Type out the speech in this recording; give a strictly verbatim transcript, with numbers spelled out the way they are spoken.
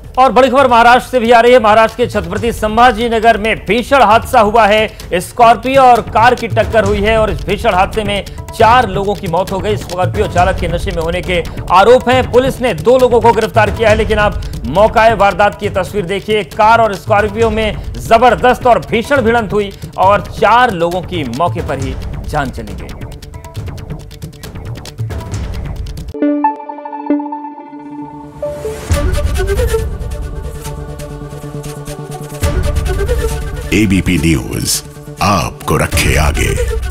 और बड़ी खबर महाराष्ट्र से भी आ रही है। महाराष्ट्र के छत्रपति संभाजी नगर में भीषण हादसा हुआ है। स्कॉर्पियो और कार की टक्कर हुई है और इस भीषण हादसे में चार लोगों की मौत हो गई। स्कॉर्पियो चालक के नशे में होने के आरोप हैं। पुलिस ने दो लोगों को गिरफ्तार किया है, लेकिन आप मौके वारदात की तस्वीर देखिए। कार और स्कॉर्पियो में जबरदस्त और भीषण भिड़ंत हुई और चार लोगों की मौके पर ही जान चली गई। एबीपी न्यूज आपको रखे आगे।